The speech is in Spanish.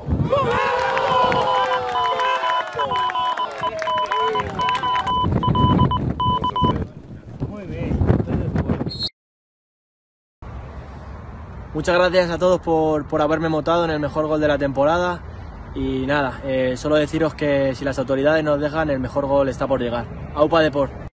Muchas gracias a todos por haberme votado en el mejor gol de la temporada y nada, solo deciros que si las autoridades nos dejan, el mejor gol está por llegar. Aupa Deport.